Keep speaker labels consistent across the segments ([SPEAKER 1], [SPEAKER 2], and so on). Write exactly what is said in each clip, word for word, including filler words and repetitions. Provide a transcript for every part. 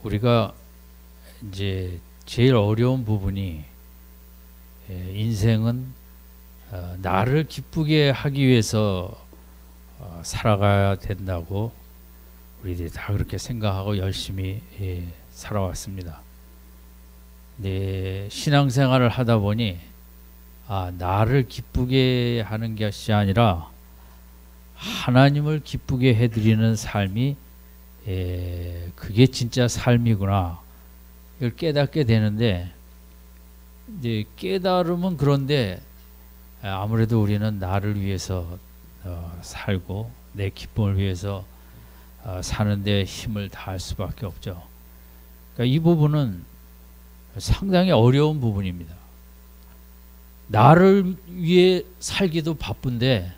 [SPEAKER 1] 우리가 이제 제일 어려운 부분이 인생은 어, 나를 기쁘게 하기 위해서 어, 살아가야 된다고 우리들이 다 그렇게 생각하고 열심히 예, 살아왔습니다. 네, 신앙생활을 하다 보니 아, 나를 기쁘게 하는 것이 아니라 하나님을 기쁘게 해드리는 삶이 예, 그게 진짜 삶이구나 이걸 깨닫게 되는데, 이제 깨달으면 그런데 아무래도 우리는 나를 위해서 어, 살고 내 기쁨을 위해서 어, 사는데 힘을 다할 수밖에 없죠. 그러니까 이 부분은 상당히 어려운 부분입니다. 나를 위해 살기도 바쁜데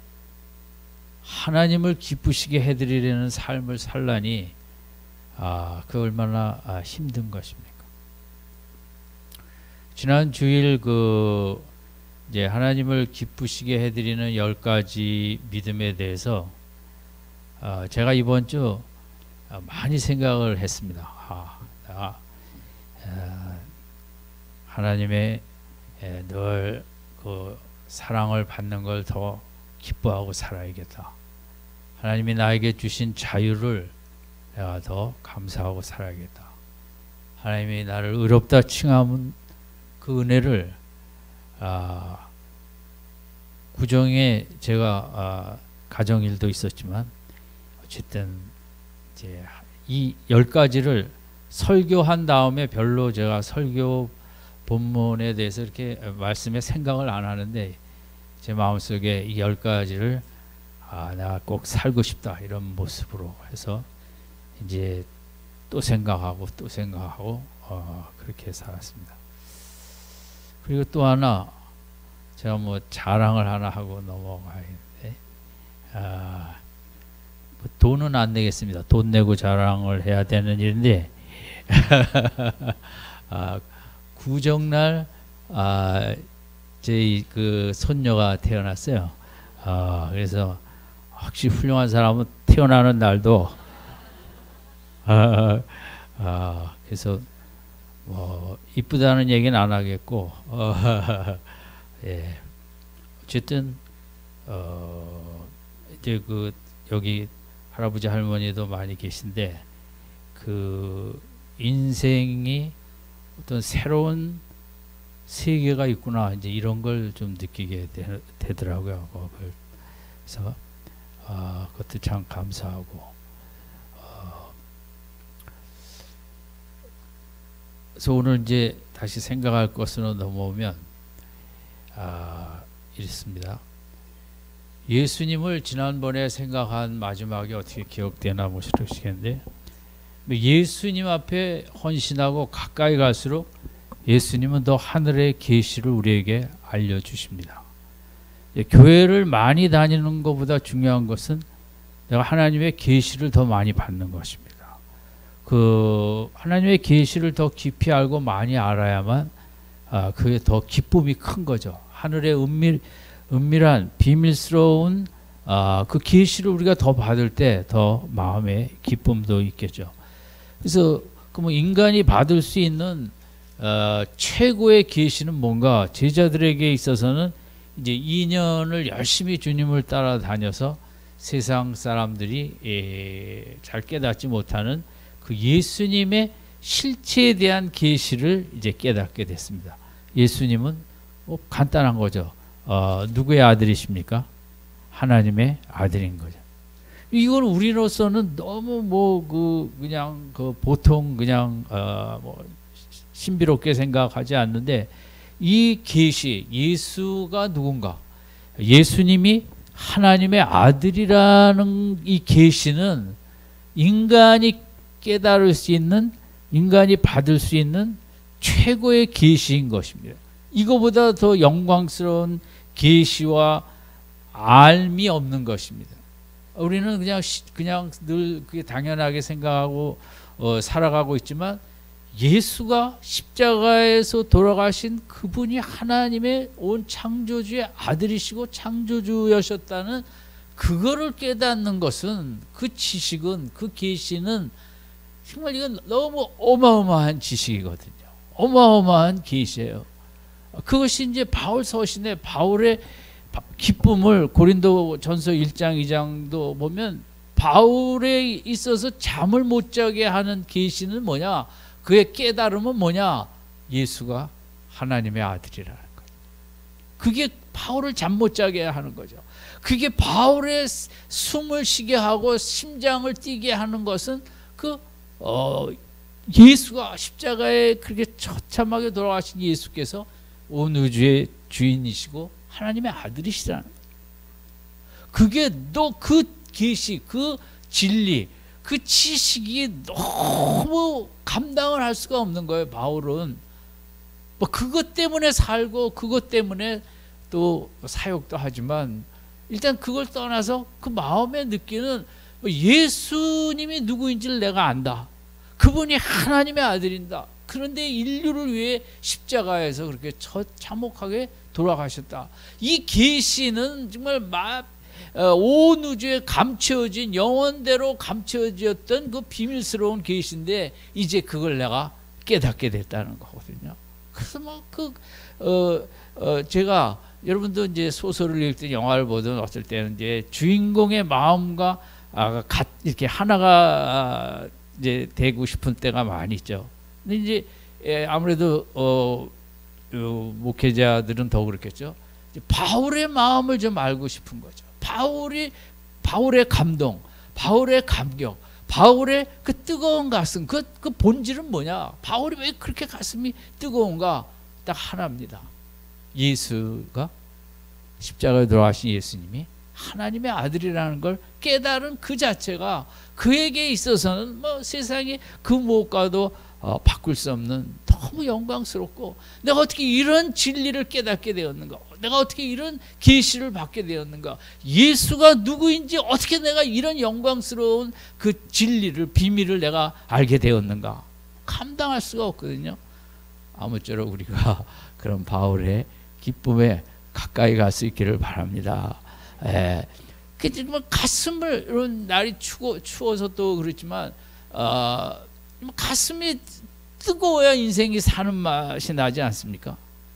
[SPEAKER 1] 하나님을 기쁘시게 해드리려는 삶을 살라니 아, 그 얼마나 아, 힘든 것입니까? 지난 주일 그 이제 하나님을 기쁘시게 해드리는 열 가지 믿음에 대해서 어, 제가 이번 주 많이 생각을 했습니다. 아, 아, 어, 하나님의 늘 그 사랑을 받는 걸 더 기뻐하고 살아야겠다. 하나님이 나에게 주신 자유를 내가 더 감사하고 살아야겠다. 하나님이 나를 의롭다 칭함은 그 은혜를 아, 구정에 제가 아, 가정일도 있었지만 어쨌든 이제 이 열 가지를 설교한 다음에 별로 제가 설교 본문에 대해서 이렇게 말씀에 생각을 안 하는데 제 마음속에 이 열 가지를 아, 내가 꼭 살고 싶다 이런 모습으로 해서 이제 또 생각하고 또 생각하고 어, 그렇게 살았습니다. 그리고 또 하나 제가 뭐 자랑을 하나 하고 넘어가야겠는데 아, 뭐 돈은 안 내겠습니다. 돈 내고 자랑을 해야 되는 일인데 아, 구정날 아, 제 그 손녀가 태어났어요. 아, 그래서 혹시 훌륭한 사람은 태어나는 날도 아, 아, 그래서 뭐 이쁘다는 얘기는 안 하겠고 어, 예. 어쨌든 어, 이제 그 여기 할아버지 할머니도 많이 계신데 그 인생이 어떤 새로운 세계가 있구나 이제 이런 걸 좀 느끼게 되, 되더라고요. 그래서 아, 그것도 참 감사하고 어, 그래서 오늘 이제 다시 생각할 것으로 넘어오면 아, 이렇습니다. 예수님을 지난번에 생각한 마지막에 어떻게 기억되나 보시겠는데 예수님 앞에 헌신하고 가까이 갈수록 예수님은 더 하늘의 계시를 우리에게 알려주십니다. 교회를 많이 다니는 것보다 중요한 것은 내가 하나님의 계시를 더 많이 받는 것입니다. 그 하나님의 계시를 더 깊이 알고 많이 알아야만 아, 그게 더 기쁨이 큰 거죠. 하늘의 은밀, 은밀한 비밀스러운 아, 그 계시를 우리가 더 받을 때 더 마음에 기쁨도 있겠죠. 그래서 그 뭐 인간이 받을 수 있는 어, 최고의 계시는 뭔가 제자들에게 있어서는 이제 이 년을 열심히 주님을 따라다녀서 세상 사람들이 예, 잘 깨닫지 못하는 그 예수님의 실체에 대한 계시를 이제 깨닫게 됐습니다. 예수님은 뭐 간단한 거죠. 어, 누구의 아들이십니까? 하나님의 아들인 거죠. 이건 우리로서는 너무 뭐 그 그냥 그 보통 그냥 어 뭐 신비롭게 생각하지 않는데 이 계시 예수가 누군가 예수님이 하나님의 아들이라는 이 계시는 인간이 깨달을 수 있는 인간이 받을 수 있는 최고의 계시인 것입니다. 이거보다 더 영광스러운 계시와 알미 없는 것입니다. 우리는 그냥 그냥 늘 그게 당연하게 생각하고 어, 살아가고 있지만 예수가 십자가에서 돌아가신 그분이 하나님의 온 창조주의 아들이시고 창조주였다는 그거를 깨닫는 것은 그 지식은 그 계시는 정말 이건 너무 어마어마한 지식이거든요. 어마어마한 계시예요. 그것이 이제 바울 서신에 바울의 기쁨을 고린도전서 일 장 이 장도 보면 바울에 있어서 잠을 못 자게 하는 계시는 뭐냐? 그의 깨달음은 뭐냐? 예수가 하나님의 아들이라는 거예요. 그게 바울을 잠 못 자게 하는 거죠. 그게 바울의 숨을 쉬게 하고 심장을 뛰게 하는 것은 그 어, 예수가 십자가에 그렇게 처참하게 돌아가신 예수께서 온 우주의 주인이시고 하나님의 아들이시라는 거예요. 그게 너 그 계시, 그 진리, 그 지식이 너무 감당을 할 수가 없는 거예요. 바울은 뭐 그것 때문에 살고 그것 때문에 또 사역도 하지만 일단 그걸 떠나서 그 마음에 느끼는 예수님이 누구인지를 내가 안다. 그분이 하나님의 아들인다. 그런데 인류를 위해 십자가에서 그렇게 참혹하게 돌아가셨다. 이 계시는 정말 온 우주에 감춰진 영원대로 감춰졌던 그 비밀스러운 계시인데 이제 그걸 내가 깨닫게 됐다는 거거든요. 그래서 뭐그 어, 어, 제가 여러분도 이제 소설을 읽든 영화를 보든 어떨 때는 이제 주인공의 마음과 아, 가, 이렇게 하나가 이제 되고 싶은 때가 많이 있죠. 근데 이제 예, 아무래도 어, 어, 목회자들은 더 그렇겠죠. 바울의 마음을 좀 알고 싶은 거죠. 바울이 바울의 감동, 바울의 감격, 바울의 그 뜨거운 가슴, 그, 그 본질은 뭐냐? 바울이 왜 그렇게 가슴이 뜨거운가? 딱 하나입니다. 예수가 십자가에 돌아가신 예수님이 하나님의 아들이라는 걸 깨달은 그 자체가 그에게 있어서는 뭐 세상에 그 무엇과도 어, 바꿀 수 없는 너무 영광스럽고 내가 어떻게 이런 진리를 깨닫게 되었는가? 내가 어떻게 이런 계시를 받게 되었는가? 예수가 누구인지 어떻게 내가 이런 영광스러운 그 진리를 비밀을 내가 알게 되었는가? 감당할 수가 없거든요. 아무쪼록 우리가 그런 바울의 기쁨에 가까이 갈 수 있기를 바랍니다. 예. 정말 가슴을 이런 날이 추워, 추워서 또 그렇지만 어, 가슴이 뜨거워야 인생이 사는 맛이 나지 않습니까?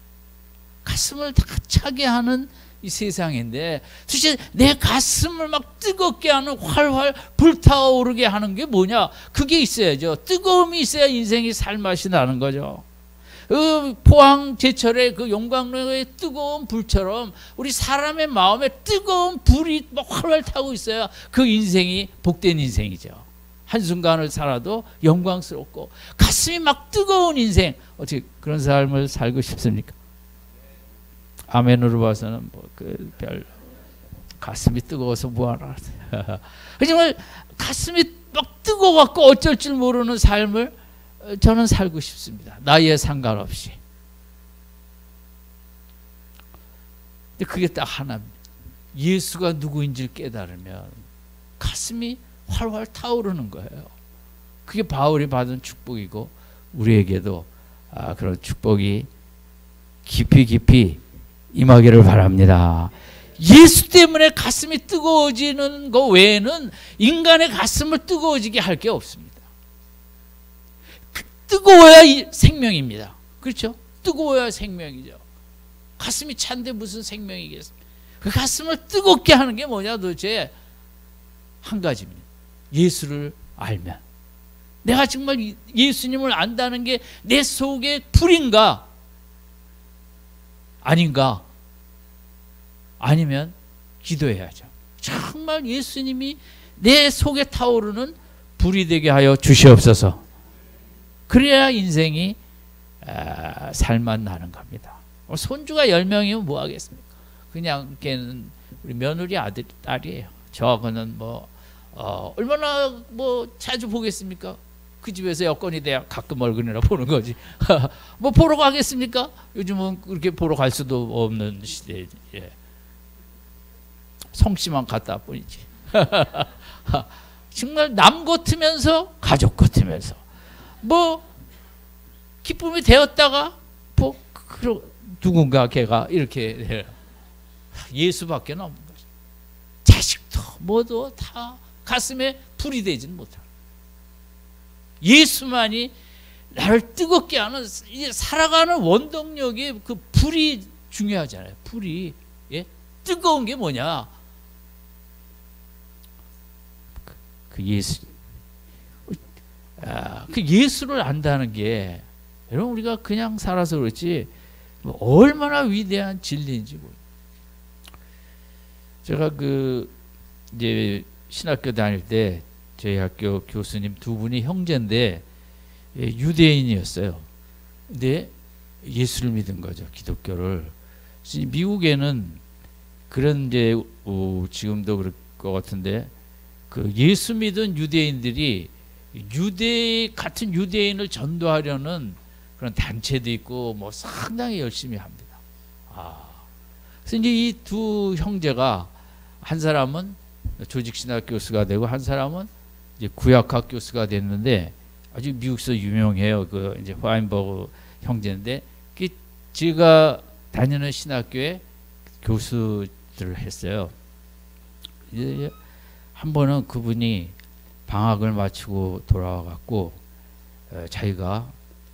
[SPEAKER 1] 가슴을 다 차게 하는 이 세상인데 도대체 내 가슴을 막 뜨겁게 하는 활활 불타오르게 하는 게 뭐냐? 그게 있어야죠. 뜨거움이 있어야 인생이 살 맛이 나는 거죠. 그 포항 제철의 그 용광로의 뜨거운 불처럼 우리 사람의 마음에 뜨거운 불이 막 활활 타고 있어야 그 인생이 복된 인생이죠. 한순간을 살아도 영광스럽고 가슴이 막 뜨거운 인생, 어떻게 그런 삶을 살고 싶습니까? 아멘으로 봐서는 뭐 그 별 가슴이 뜨거워서 뭐하나. 정말 가슴이 막 뜨거워갖고 어쩔 줄 모르는 삶을 저는 살고 싶습니다. 나이에 상관없이. 근데 그게 딱 하나입니다. 예수가 누구인지를 깨달으면 가슴이 활활 타오르는 거예요. 그게 바울이 받은 축복이고 우리에게도 아, 그런 축복이 깊이 깊이 임하기를 바랍니다. 예수 때문에 가슴이 뜨거워지는 것 외에는 인간의 가슴을 뜨거워지게 할 게 없습니다. 뜨거워야 생명입니다. 그렇죠? 뜨거워야 생명이죠. 가슴이 찬데 무슨 생명이겠습니까? 그 가슴을 뜨겁게 하는 게 뭐냐 도대체 한 가지입니다. 예수를 알면. 내가 정말 예수님을 안다는 게 내 속에 불인가? 아닌가? 아니면 기도해야죠. 정말 예수님이 내 속에 타오르는 불이 되게 하여 주시옵소서. 그래야 인생이 아, 살맛 나는 겁니다. 손주가 열 명이면 뭐 하겠습니까? 그냥 걔는 우리 며느리 아들, 딸이에요. 저거는 뭐 어, 얼마나 뭐 자주 보겠습니까? 그 집에서 여건이 돼야 가끔 얼굴이나 보는 거지. 뭐 보러 가겠습니까? 요즘은 그렇게 보러 갈 수도 없는 시대에 예. 성씨만 갖다 뿐이지. 정말 남 같으면서 가족 같으면서 뭐 기쁨이 되었다가 뭐 누군가 걔가 이렇게 예수밖에 없는 거죠. 자식도 뭐도 다 가슴에 불이 되지는 못하는. 예수만이 나를 뜨겁게 하는, 이제 살아가는 원동력이 그 불이 중요하잖아요. 불이. 예? 뜨거운 게 뭐냐? 그, 그 예수. 아, 그 예수를 안다는 게, 여러분, 우리가 그냥 살아서 그렇지 뭐 얼마나 위대한 진리인지. 제가 그 이제 신학교 다닐 때 저희 학교 교수님 두 분이 형제인데 유대인이었어요. 근데 예수를 믿은 거죠, 기독교를. 미국에는 그런 이제 어, 지금도 그럴 것 같은데 그 예수 믿은 유대인들이 유대 같은 유대인을 전도하려는 그런 단체도 있고 뭐 상당히 열심히 합니다. 아, 그래서 이제 이 두 형제가 한 사람은 조직신학 교수가 되고 한 사람은 이제 구약학 교수가 됐는데 아주 미국에서 유명해요. 그 이제 화인버그 형제인데 그 제가 다니는 신학교에 교수들을 했어요. 이제 한 번은 그분이 방학을 마치고 돌아와 갖고 어, 자기가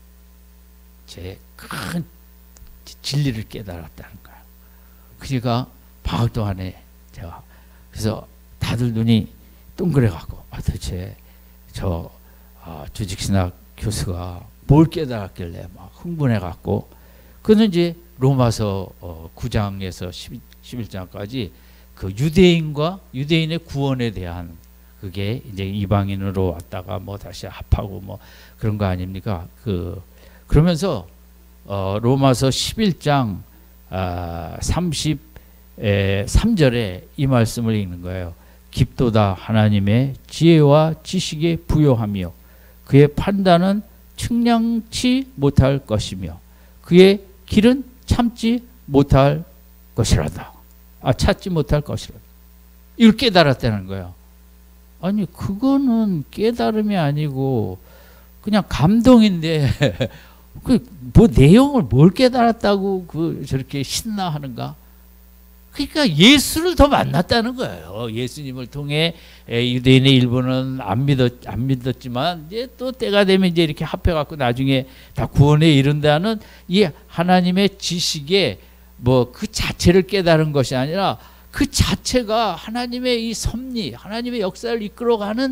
[SPEAKER 1] 제 큰 진리를 깨달았다는 거예요. 그러니까 방학 동안에 제가 그래서 다들 눈이 동그래 갖고 아, 도대체 저 아, 조직신학 교수가 뭘 깨달았길래 막 흥분해 갖고 그는 이제 로마서 어, 구 장에서 십일 장까지 그 유대인과 유대인의 구원에 대한 그게 이제 이방인으로 왔다가 뭐 다시 합하고 뭐 그런 거 아닙니까? 그 그러면서 어, 로마서 십일 장 아, 삼십삼 절에 이 말씀을 읽는 거예요. 깊도다 하나님의 지혜와 지식에 부요하며 그의 판단은 측량치 못할 것이며 그의 길은 참지 못할 것이라다. 아, 찾지 못할 것이라다. 이걸 깨달았다는 거예요. 아니 그거는 깨달음이 아니고 그냥 감동인데 그 뭐 내용을 뭘 깨달았다고 그 저렇게 신나하는가? 그러니까 예수를 더 만났다는 거예요. 예수님을 통해 유대인의 일부는 안 믿었 안 믿었지만 이제 또 때가 되면 이제 이렇게 합해 갖고 나중에 다 구원에 이른다는 이 하나님의 지식에 뭐 그 자체를 깨달은 것이 아니라 그 자체가 하나님의 이 섭리, 하나님의 역사를 이끌어가는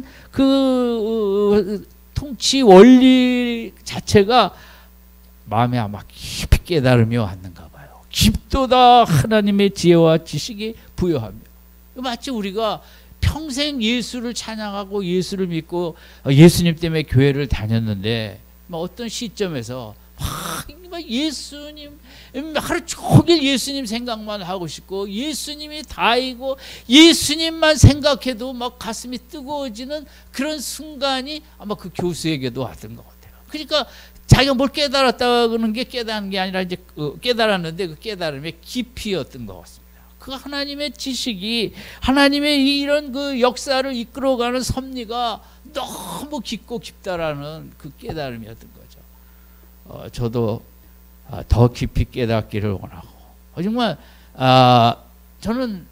[SPEAKER 1] 그 통치 원리 자체가 마음에 아마 깊이 깨달으며 왔는가 봐요. 깊도다 하나님의 지혜와 지식이 부여하며. 마치 우리가 평생 예수를 찬양하고 예수를 믿고 예수님 때문에 교회를 다녔는데 어떤 시점에서 막 예수님 하루 종일 예수님 생각만 하고 싶고 예수님이 다이고 예수님만 생각해도 막 가슴이 뜨거워지는 그런 순간이 아마 그 교수에게도 왔던 것 같아요. 그러니까 자기가 뭘 깨달았다는 게 깨달은 게 아니라 이제 깨달았는데 그 깨달음의 깊이였던 것 같습니다. 그 하나님의 지식이 하나님의 이런 그 역사를 이끌어가는 섭리가 너무 깊고 깊다라는 그 깨달음이었던 거죠. 어, 저도 아, 더 깊이 깨닫기를 원하고 어, 정말 아, 저는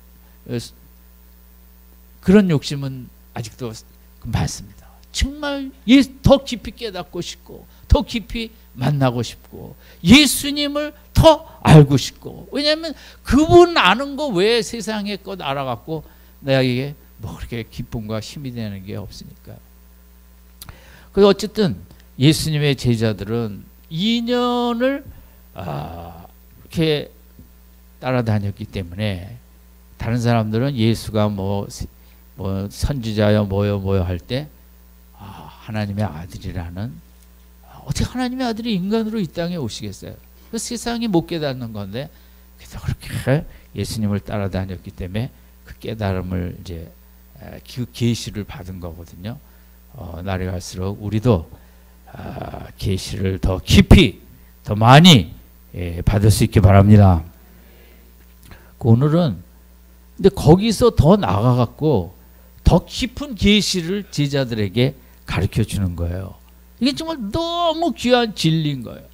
[SPEAKER 1] 그런 욕심은 아직도 많습니다. 정말 예, 더 깊이 깨닫고 싶고 더 깊이 만나고 싶고 예수님을 더 알고 싶고 왜냐하면 그분 아는 거 외에 세상의 것 알아갖고 내게 뭐 그렇게 기쁨과 힘이 되는 게 없으니까요. 그래서 어쨌든 예수님의 제자들은 이 년을 아, 이렇게 따라다녔기 때문에 다른 사람들은 예수가 뭐, 뭐 선지자여 뭐여 뭐여 할 때 아, 하나님의 아들이라는 어떻게 하나님의 아들이 인간으로 이 땅에 오시겠어요? 그 세상이 못 깨닫는 건데 그래서 그렇게 예수님을 따라다녔기 때문에 그 깨달음을 이제 그 계시를 받은 거거든요. 어, 날이 갈수록 우리도 아, 계시를 더 깊이 더 많이 예, 받을 수 있기 바랍니다. 그 오늘은 근데 거기서 더 나아가갖고 더 깊은 계시를 제자들에게 가르쳐 주는 거예요. 이게 정말 너무 귀한 진리인 거예요.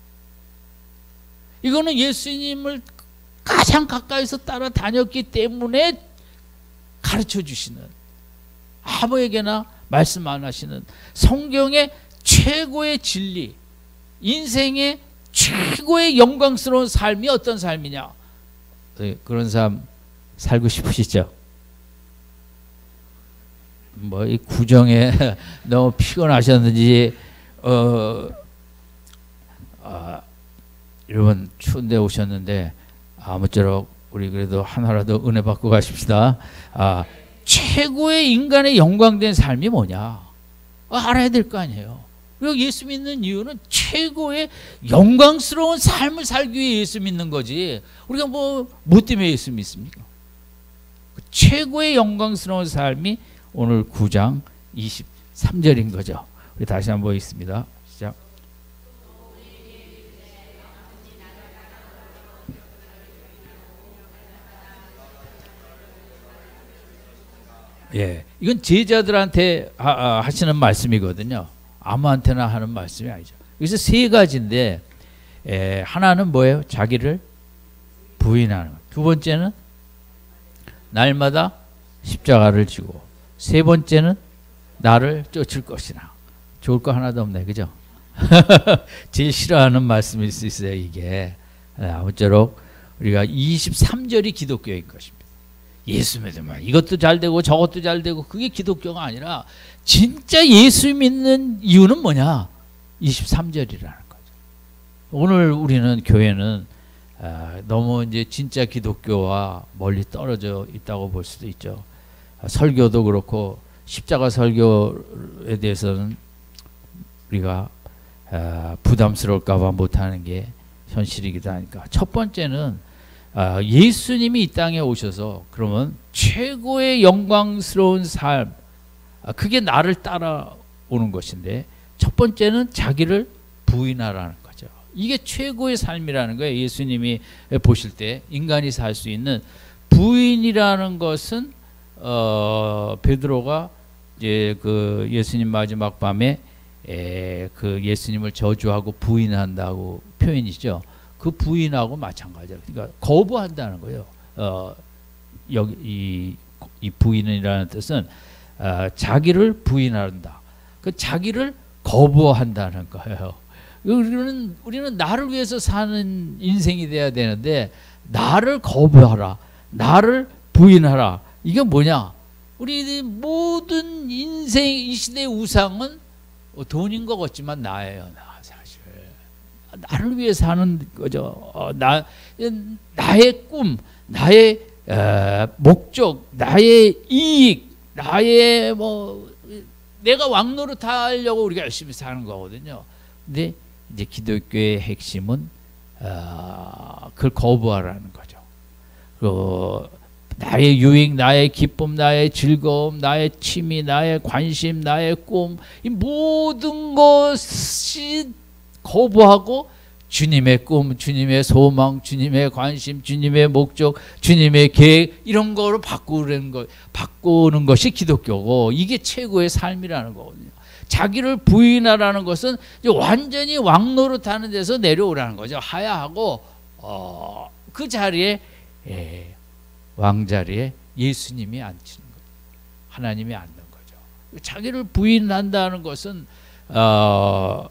[SPEAKER 1] 이거는 예수님을 가장 가까이서 따라다녔기 때문에 가르쳐 주시는 아무에게나 말씀 안 하시는 성경의 최고의 진리, 인생의 최고의 영광스러운 삶이 어떤 삶이냐? 그런 삶 살고 싶으시죠? 뭐 이 구정에 너무 피곤하셨는지 어, 어, 여러분 추운데 오셨는데 아무쪼록 우리 그래도 하나라도 은혜 받고 가십시다. 아, 최고의 인간의 영광된 삶이 뭐냐? 아, 알아야 될 거 아니에요. 그리고 예수 믿는 이유는 최고의 영광스러운 삶을 살기 위해 예수 믿는 거지. 우리가 뭐, 뭐 때문에 예수 믿습니까? 그 최고의 영광스러운 삶이 오늘 구 장 이십삼 절인 거죠. 우리 다시 한번 보겠습니다. 시작. 예, 이건 제자들한테 하, 아, 하시는 말씀이거든요. 아무한테나 하는 말씀이 아니죠. 그래서 세 가지인데, 에, 하나는 뭐예요? 자기를 부인하는 것. 두 번째는 날마다 십자가를 지고, 세 번째는 나를 쫓을 것이나. 좋을 거 하나도 없네, 그죠? 제일 싫어하는 말씀일 수 있어요, 이게. 아무쪼록 우리가 이십삼 절이 기독교인 것입니다. 예수 믿으면 이것도 잘 되고 저것도 잘 되고, 그게 기독교가 아니라 진짜 예수 믿는 이유는 뭐냐? 이십삼 절이라는 거죠. 오늘 우리는 교회는 아, 너무 이제 진짜 기독교와 멀리 떨어져 있다고 볼 수도 있죠. 아, 설교도 그렇고 십자가 설교에 대해서는 우리가 아, 부담스러울까 봐 못하는 게 현실이기도 하니까. 첫 번째는 아, 예수님이 이 땅에 오셔서 그러면 최고의 영광스러운 삶, 아, 그게 나를 따라오는 것인데, 첫 번째는 자기를 부인하라는 거죠. 이게 최고의 삶이라는 거예요. 예수님이 보실 때 인간이 살 수 있는 부인이라는 것은 어, 베드로가 이제 그 예수님 마지막 밤에 에, 그 예수님을 저주하고 부인한다고 표현이죠. 그 부인하고 마찬가지예요. 그러니까 거부한다는 거예요. 어, 여기 이, 이 부인이라는 뜻은 어, 자기를 부인한다. 그 자기를 거부한다는 거예요. 우리는 우리는 나를 위해서 사는 인생이 돼야 되는데, 나를 거부하라, 나를 부인하라. 이게 뭐냐? 우리 모든 인생 이 시대의 우상은 돈인 것 같지만 나예요, 나. 나를 위해 사는 거죠. 어, 나, 나의 꿈, 나의 어, 목적, 나의 이익, 나의 뭐 내가 왕노릇 하려고 우리가 열심히 사는 거거든요. 근데 이제 기독교의 핵심은 어, 그걸 거부하라는 거죠. 그 나의 유익, 나의 기쁨, 나의 즐거움, 나의 취미, 나의 관심, 나의 꿈, 이 모든 것이 거부하고 주님의 꿈, 주님의 소망, 주님의 관심, 주님의 목적, 주님의 계획, 이런 거로 바꾸는 거, 바꾸는 것이 기독교고, 이게 최고의 삶이라는 거거든요. 자기를 부인하라는 것은 이제 완전히 왕노릇하는 데서 내려오라는 거죠. 하야하고 어, 그 자리에 예, 왕자리에 예수님이 앉히는 거죠. 하나님이 앉는 거죠. 자기를 부인한다는 것은 어,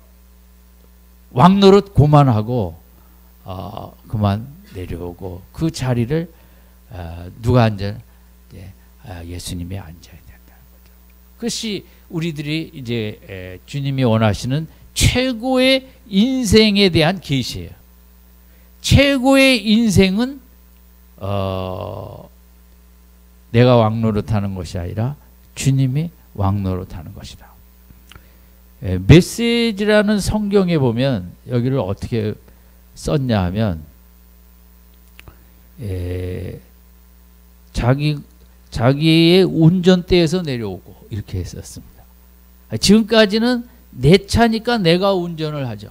[SPEAKER 1] 왕노릇 그만하고 어, 그만 내려오고, 그 자리를 어, 누가 앉아? 예, 아, 예수님이 앉아야 된다는 거죠. 그것이 우리들이 이제 에, 주님이 원하시는 최고의 인생에 대한 계시예요. 최고의 인생은 어, 내가 왕노릇하는 것이 아니라 주님이 왕노릇하는 것이다. 에, 메시지라는 성경에 보면 여기를 어떻게 썼냐 하면 에, 자기, 자기의 운전대에서 내려오고 이렇게 했었습니다. 지금까지는 내 차니까 내가 운전을 하죠.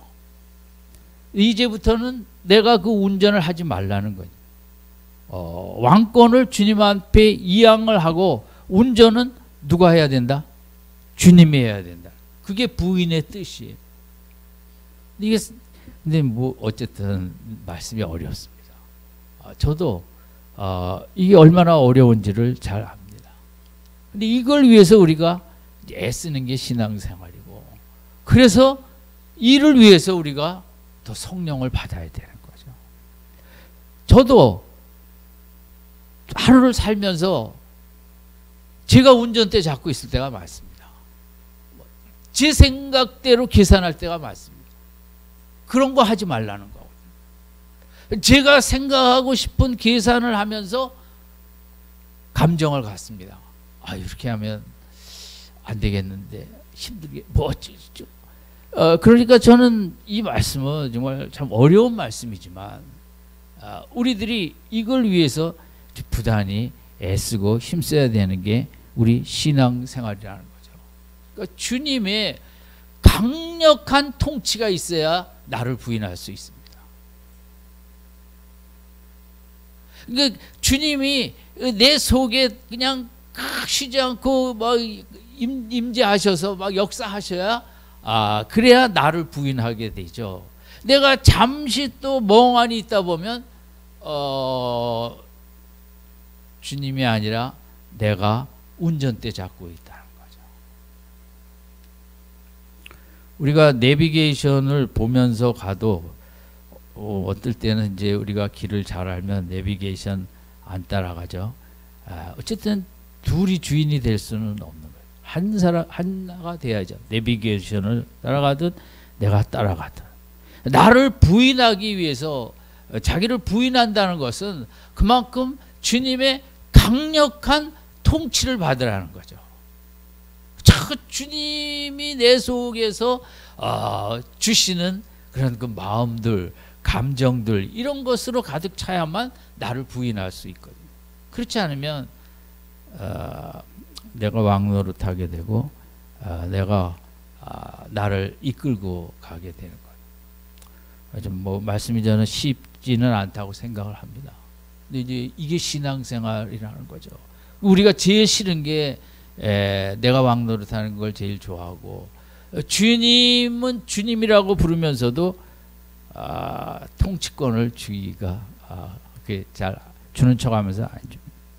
[SPEAKER 1] 이제부터는 내가 그 운전을 하지 말라는 거죠. 어, 왕권을 주님 앞에 이양을 하고 운전은 누가 해야 된다? 주님이 해야 된다. 그게 부인의 뜻이에요. 이게 근데 뭐 어쨌든 말씀이 어렵습니다. 아, 저도 아, 이게 얼마나 어려운지를 잘 압니다. 근데 이걸 위해서 우리가 애쓰는 게 신앙생활이고, 그래서 이를 위해서 우리가 더 성령을 받아야 되는 거죠. 저도 하루를 살면서 제가 운전대 잡고 있을 때가 많습니다. 제 생각대로 계산할 때가 많습니다. 그런 거 하지 말라는 거거든요. 제가 생각하고 싶은 계산을 하면서 감정을 갖습니다. 아, 이렇게 하면 안 되겠는데, 힘들게 뭐 어쩌죠. 어, 그러니까 저는 이 말씀은 정말 참 어려운 말씀이지만, 어, 우리들이 이걸 위해서 부단히 애쓰고 힘써야 되는 게 우리 신앙생활이라는 거죠. 그러니까 주님의 강력한 통치가 있어야 나를 부인할 수 있습니다. 그러니까 주님이 내 속에 그냥 쉬지 않고 막 임재하셔서 막 역사하셔야, 아, 그래야 나를 부인하게 되죠. 내가 잠시 또 멍하니 있다 보면 어, 주님이 아니라 내가 운전대 잡고 있다는 거죠. 우리가 내비게이션을 보면서 가도 어, 어떨 때는 이제 우리가 길을 잘 알면 내비게이션 안 따라가죠. 아, 어쨌든 둘이 주인이 될 수는 없는 거예요. 한 사람 하나가 돼야죠. 내비게이션을 따라가든 내가 따라가든. 나를 부인하기 위해서, 자기를 부인한다는 것은 그만큼 주님의 강력한 통치를 받으라는 거죠. 자꾸 주님이 내 속에서 어, 주시는 그런 그 마음들, 감정들, 이런 것으로 가득 차야만 나를 부인할 수 있거든요. 그렇지 않으면 어, 내가 왕노릇하게 되고, 어, 내가 어, 나를 이끌고 가게 되는 거예요. 좀 뭐 말씀이 저는 쉽지는 않다고 생각을 합니다. 근데 이제 이게 신앙생활이라는 거죠. 우리가 제일 싫은 게 에, 내가 왕노릇하는 걸 제일 좋아하고, 주님은 주님이라고 부르면서도 아, 통치권을 주기가 아, 그게 잘 주는 척하면서 안 줍니다.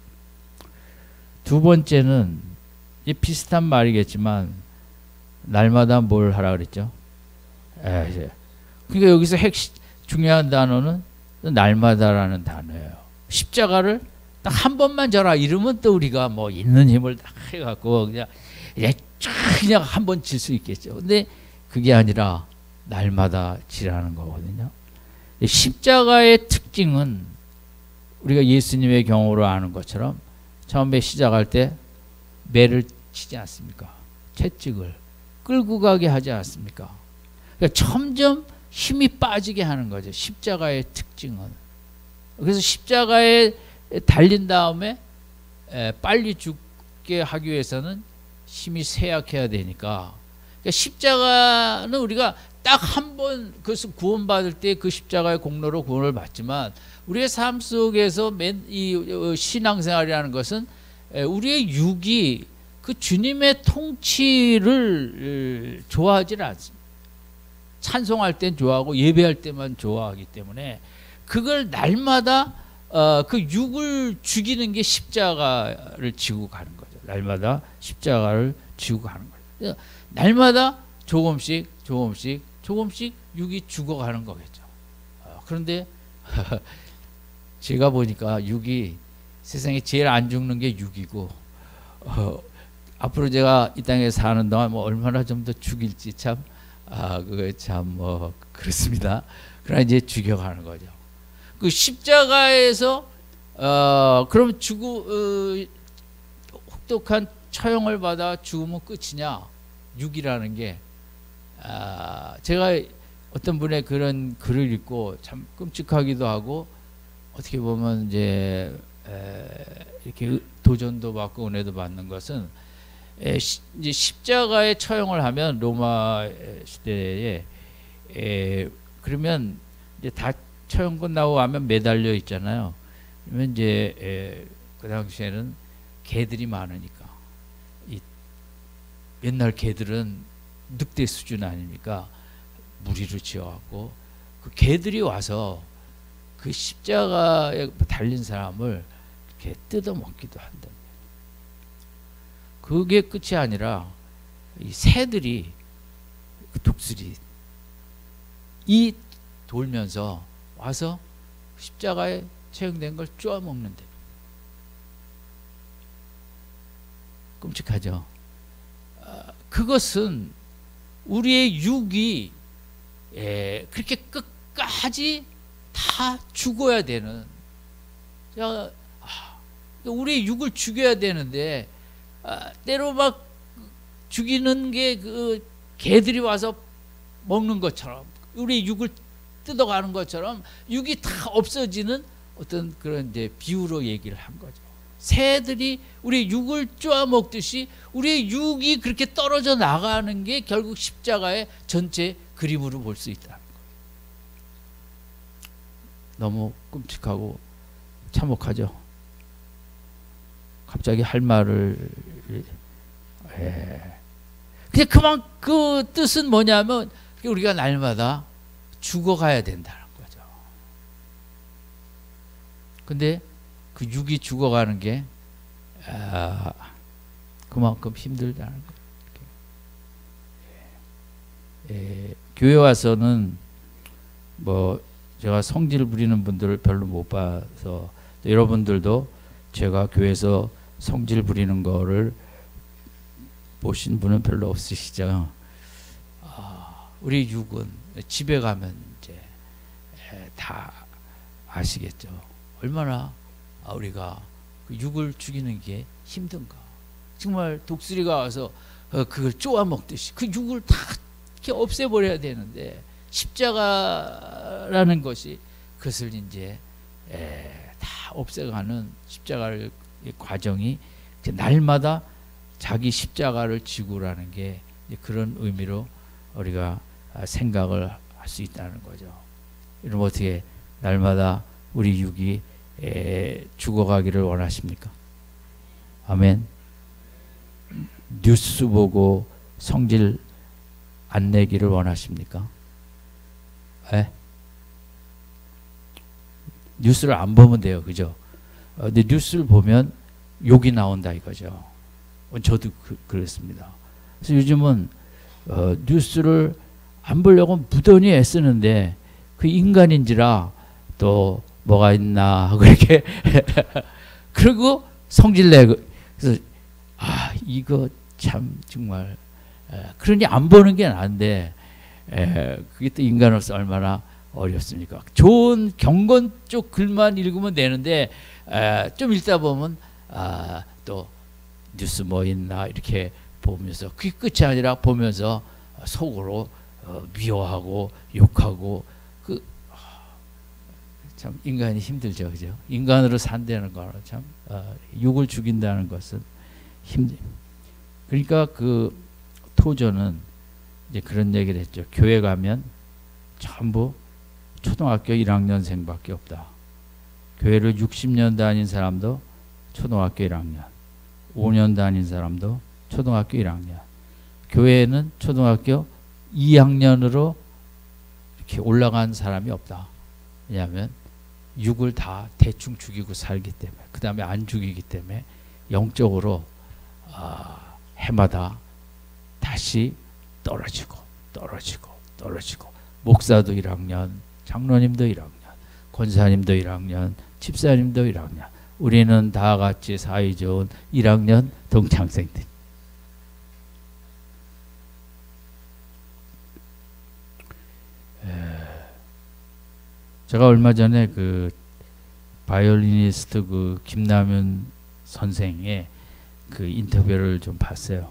[SPEAKER 1] 두 번째는 이 비슷한 말이겠지만, 날마다 뭘 하라 그랬죠? 에, 그러니까 여기서 핵 중요한 단어는 날마다라는 단어예요. 십자가를 딱 한 번만 져라 이러면 또 우리가 뭐 있는 힘을 딱 해갖고 그냥 그냥 쫙 그냥 한 번 질 수 있겠죠. 근데 그게 아니라 날마다 지라는 거거든요. 십자가의 특징은 우리가 예수님의 경우로 아는 것처럼 처음에 시작할 때 매를 치지 않습니까? 채찍을 끌고 가게 하지 않습니까? 그러니까 점점 힘이 빠지게 하는 거죠. 십자가의 특징은. 그래서 십자가에 달린 다음에 빨리 죽게 하기 위해서는 힘이 쇠약해야 되니까, 그러니까 십자가는 우리가 딱 한 번 그것을 구원받을 때 그 십자가의 공로로 구원을 받지만, 우리의 삶 속에서 맨 이 신앙생활이라는 것은 우리의 육이 그 주님의 통치를 좋아하지 않습니다. 찬송할 땐 좋아하고 예배할 때만 좋아하기 때문에 그걸 날마다 어, 그 육을 죽이는 게 십자가를 지고 가는 거죠. 날마다 십자가를 지고 가는 거죠. 날마다 조금씩 조금씩 조금씩 육이 죽어가는 거겠죠. 어, 그런데 제가 보니까 육이 세상에 제일 안 죽는 게 육이고, 어, 앞으로 제가 이 땅에 사는 동안 뭐 얼마나 좀 더 죽일지 참, 아, 그거 참 뭐 그렇습니다. 그러나 이제 죽여가는 거죠. 그 십자가에서 어, 그럼 죽음, 어, 혹독한 처형을 받아 죽으면 끝이냐? 육이라는 게, 아, 제가 어떤 분의 그런 글을 읽고 참 끔찍하기도 하고, 어떻게 보면 이제 에, 이렇게 도전도 받고 은혜도 받는 것은, 에, 시, 이제 십자가에 처형을 하면 로마 시대에 에, 그러면 이제 다 처형 끝나고 하면 매달려 있잖아요. 그러면 이제 에, 그 당시에는 개들이 많으니까, 이 옛날 개들은 늑대 수준 아닙니까? 무리를 지어갖고 그 개들이 와서 그 십자가에 달린 사람을 이렇게 뜯어먹기도 한다. 그게 끝이 아니라 이 새들이 그 독수리 이 돌면서 와서 십자가에 채용된 걸 쪼아 먹는데 끔찍하죠. 아, 그것은 우리의 육이 예, 그렇게 끝까지 다 죽어야 되는, 자, 아, 우리의 육을 죽여야 되는데 아, 때로 막 죽이는 게 그 개들이 와서 먹는 것처럼, 우리 육을 뜯어가는 것처럼 육이 다 없어지는 어떤 그런 이제 비유로 얘기를 한 거죠. 새들이 우리 육을 쪼아 먹듯이 우리의 육이 그렇게 떨어져 나가는 게 결국 십자가의 전체 그림으로 볼 수 있다는 거예요. 너무 끔찍하고 참혹하죠. 갑자기 할 말을 예. 그냥 그만 그 뜻은 뭐냐면 우리가 날마다 죽어가야 된다는 거죠. 근데 그 육이 죽어가는 게 아, 그만큼 힘들다는 거예요. 예, 교회 와서는 뭐 제가 성질 부리는 분들을 별로 못 봐서, 여러분들도 제가 교회에서 성질 부리는 거를 보신 분은 별로 없으시죠. 아, 우리 육은 집에 가면 이제 다 아시겠죠. 얼마나 우리가 그 육을 죽이는 게 힘든가. 정말 독수리가 와서 그걸 쪼아 먹듯이 그 육을 다 이렇게 없애버려야 되는데, 십자가라는 것이 그것을 이제 다 없애가는 십자가의 과정이 날마다 자기 십자가를 지구라는 게 그런 의미로 우리가 생각을 할 수 있다는 거죠. 이러면 어떻게 날마다 우리 육이 죽어가기를 원하십니까? 아멘. 뉴스 보고 성질 안 내기를 원하십니까? 에? 뉴스를 안 보면 돼요, 그죠? 근데 뉴스를 보면 욕이 나온다 이거죠. 저도 그, 그랬습니다. 그래서 요즘은 어, 뉴스를 안 보려고 무던히 애쓰는데 그 인간인지라 또 뭐가 있나 하고 이렇게 그리고 성질 내고, 그래서 아 이거 참 정말 에, 그러니 안 보는 게 나은데 에, 그게 또 인간으로서 얼마나 어렵습니까? 좋은 경건 쪽 글만 읽으면 되는데 에, 좀 읽다 보면 아, 또 뉴스 뭐 있나 이렇게 보면서, 그게 끝이 아니라 보면서 속으로 어, 미워하고 욕하고, 그 참 인간이 힘들죠, 그죠? 인간으로 산다는 거는 참 어, 육을 죽인다는 것은 힘들. 그러니까 그 토저는 이제 그런 얘기를 했죠. 교회 가면 전부 초등학교 일 학년생밖에 없다. 교회를 육십 년 다닌 사람도 초등학교 일 학년, 오 년 다닌 사람도 초등학교 일 학년. 교회에는 초등학교 이 학년으로 이렇게 올라간 사람이 없다. 왜냐하면 육을 다 대충 죽이고 살기 때문에, 그 다음에 안 죽이기 때문에 영적으로 아, 해마다 다시 떨어지고 떨어지고 떨어지고, 목사도 일 학년, 장로님도 일 학년, 권사님도 일 학년, 집사님도 일 학년, 우리는 다 같이 사이좋은 일 학년 동창생들. 제가 얼마 전에 그 바이올리니스트 그 김남윤 선생의 그 인터뷰를 좀 봤어요.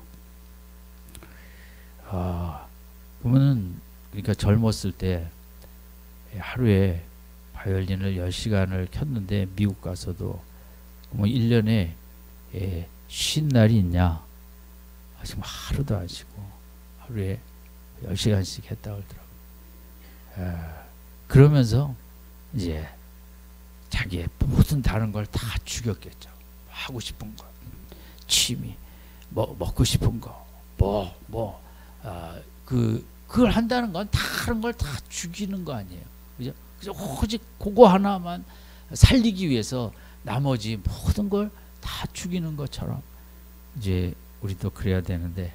[SPEAKER 1] 아, 그러면은 그러니까 젊었을 때 하루에 바이올린을 열 시간을 켰는데, 미국 가서도 뭐 일 년에 예, 쉰 날이 있냐? 지금 하루도 안 쉬고 하루에 열 시간씩 했다고 그러더라고요. 아, 그러면서 이제 자기의 모든 다른 걸 다 죽였겠죠. 하고 싶은 거, 취미, 뭐 먹고 싶은 거, 뭐 뭐 아, 그 그걸 한다는 건 다른 걸 다 죽이는 거 아니에요, 그죠? 그래서 오직 그거 하나만 살리기 위해서 나머지 모든 걸 다 죽이는 것처럼 이제 우리도 그래야 되는데,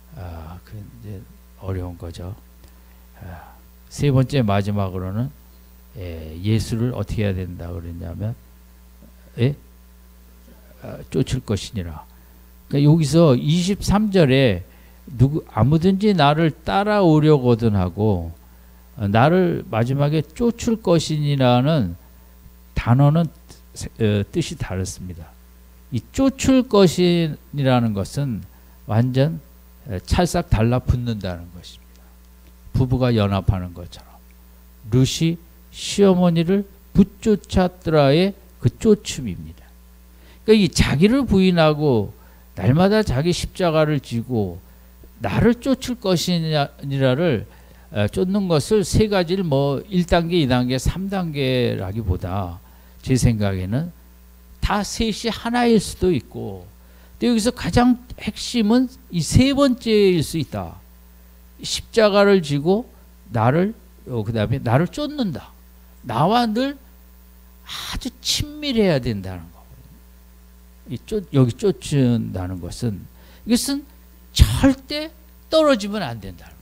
[SPEAKER 1] 아, 그 이제 어려운 거죠. 아, 세 번째 마지막으로는 예, 예수를 어떻게 해야 된다 그랬냐면 예? 아, 쫓을 것이니라. 그러니까 여기서 이십삼 절에 누구 아무든지 나를 따라오려거든 하고 어, 나를 마지막에 쫓을 것이니라는 단어는 어, 뜻이 다릅니다. 이 쫓을 것이라는 것은 완전 찰싹 달라붙는다는 것입니다. 부부가 연합하는 것처럼 룻이 시어머니를 붙쫓았더라의 그 쫓음입니다. 그러니까 이 자기를 부인하고 날마다 자기 십자가를 지고 나를 쫓을 것이니라를 쫓는 것을 세 가지를 뭐 일 단계, 이 단계, 삼 단계라기보다 제 생각에는 다 셋이 하나일 수도 있고 또 여기서 가장 핵심은 이 세 번째일 수 있다. 십자가를 지고 나를 어, 그 다음에 나를 쫓는다. 나와 늘 아주 친밀해야 된다는 거. 이 쫓, 여기 쫓는다는 것은 이것은 절대 떨어지면 안 된다는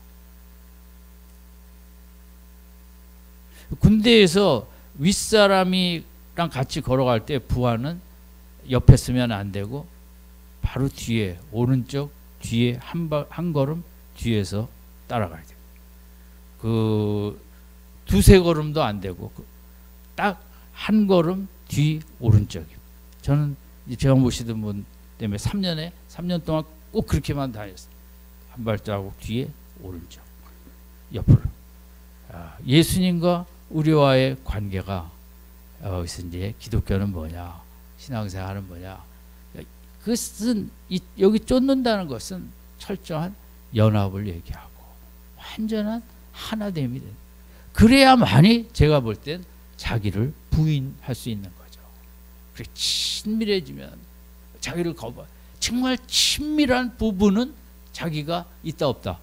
[SPEAKER 1] 거죠. 군대에서 윗사람이랑 같이 걸어갈 때 부하는 옆에 서면 안 되고 바로 뒤에 오른쪽 뒤에 한, 바, 한 걸음 뒤에서 따라가야 돼요. 그 두세 걸음도 안 되고 딱 한 걸음 뒤 오른쪽이요. 저는 제가 모시던 분 때문에 삼 년에 삼 년 동안 꼭 그렇게만 다녔어요. 한 발자국 뒤에 오른쪽 옆으로. 아, 예수님과 우리와의 관계가 여기서 이제 기독교는 뭐냐, 신앙생활은 뭐냐. 그것은 이, 여기 쫓는다는 것은 철저한 연합을 얘기하고 완전한 하나됨이 됩니다. 그래야만이 제가 볼 땐 자기를 부인할 수 있는 거죠. 그래 친밀해지면 자기를 거부. 정말 친밀한 부부는 자기가 있다 없다.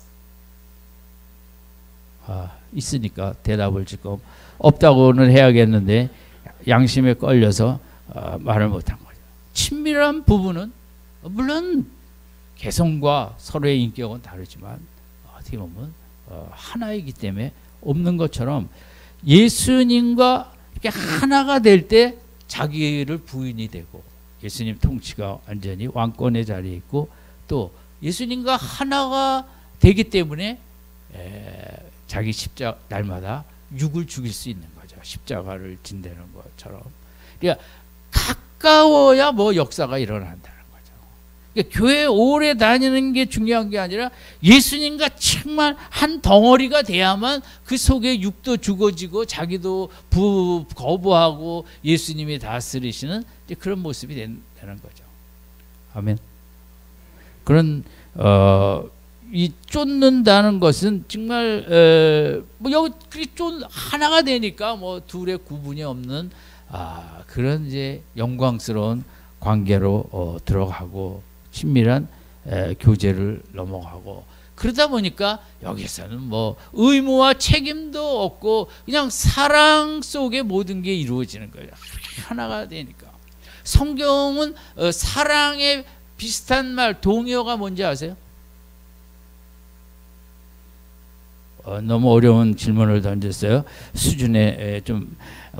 [SPEAKER 1] 아, 있으니까 대답을 지금 없다고는 해야겠는데 양심에 걸려서 어, 말을 못한 거죠. 친밀한 부부는 물론 개성과 서로의 인격은 다르지만 어떻게 보면 어, 하나이기 때문에 없는 것처럼 예수님과 이렇게 하나가 될 때 자기를 부인이 되고 예수님 통치가 완전히 왕권의 자리에 있고 또 예수님과 하나가 되기 때문에 에, 자기 십자가 날마다 육을 죽일 수 있는 거죠. 십자가를 진다는 것처럼. 그러니까 가까워야 뭐 역사가 일어난다는 거죠. 그러니까 교회 오래 다니는 게 중요한 게 아니라 예수님과 정말 한 덩어리가 돼야만 그 속에 육도 죽어지고 자기도 부, 거부하고 예수님이 다스리시는 그런 모습이 되는 거죠. 아멘. 그런 어, 이 쫓는다는 것은 정말 에, 뭐 여기 쫓 하나가 되니까 뭐 둘의 구분이 없는 아, 그런 이제 영광스러운 관계로 어, 들어가고 친밀한 에, 교제를 넘어가고 그러다 보니까 여기서는 뭐 의무와 책임도 없고 그냥 사랑 속에 모든 게 이루어지는 거예요. 하나가 되니까. 성경은 어, 사랑의 비슷한 말 동의어가 뭔지 아세요? 어, 너무 어려운 질문을 던졌어요. 수준에 좀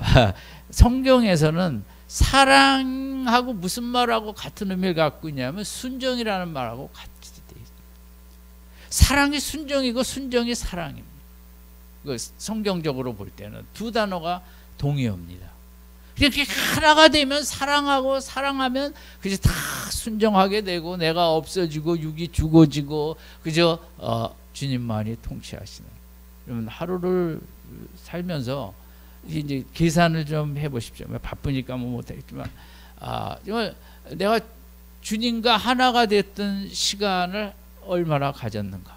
[SPEAKER 1] 성경에서는 사랑하고 무슨 말하고 같은 의미를 갖고 있냐면 순정이라는 말하고 같이 돼 있어요. 사랑이 순정이고 순정이 사랑입니다. 그 성경적으로 볼 때는 두 단어가 동의어입니다. 이렇게 하나가 되면 사랑하고 사랑하면 그저 다 순정하게 되고 내가 없어지고 육이 죽어지고 그저 어, 주님만이 통치하시는. 그러면 하루를 살면서 이제 계산을 좀 해보십시오. 바쁘니까 뭐 못하겠지만 아, 정말 내가 주님과 하나가 됐던 시간을 얼마나 가졌는가?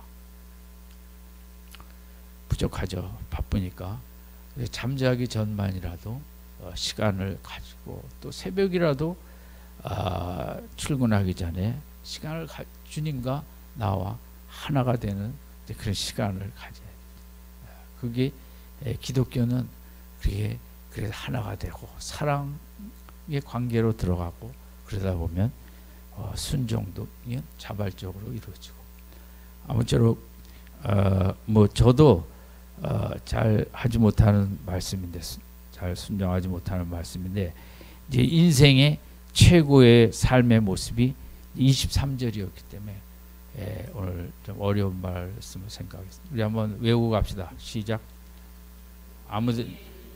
[SPEAKER 1] 부족하죠. 바쁘니까. 잠자기 전만이라도 시간을 가지고 또 새벽이라도 아, 출근하기 전에 시간을 가, 주님과 나와 하나가 되는 그런 시간을 가져야 돼요. 그게 기독교는 그게 그래서 하나가 되고 사랑의 관계로 들어가고 그러다 보면 어, 순종도 자발적으로 이루어지고 아무쪼록 어, 뭐 저도 어, 잘 하지 못하는 말씀인데 잘 순종하지 못하는 말씀인데 이제 인생의 최고의 삶의 모습이 이십삼 절이었기 때문에 예, 오늘 좀 어려운 말씀을 생각하겠습니다. 우리 한번 외우고 갑시다. 시작. 아무든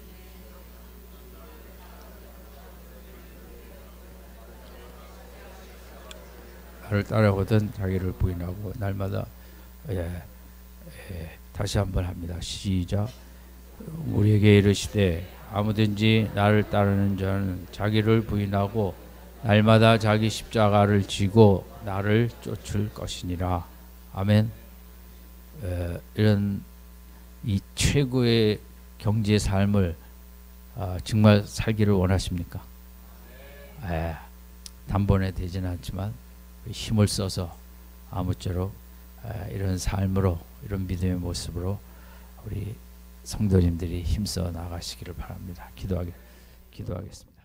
[SPEAKER 1] 나를 따르거든 자기를 부인하고 날마다 예, 예, 다시 한번 합니다. 시작. 우리에게 이르시되 아무든지 나를 따르는 자는 자기를 부인하고 날마다 자기 십자가를 지고 나를 쫓을 것이니라. 아멘. 에, 이런 이 최고의 경제 삶을 아, 정말 살기를 원하십니까? 에, 단번에 되지는 않지만 힘을 써서 아무쪼록 에, 이런 삶으로 이런 믿음의 모습으로 우리 성도님들이 힘써 나가시기를 바랍니다. 기도하겠, 기도하겠습니다.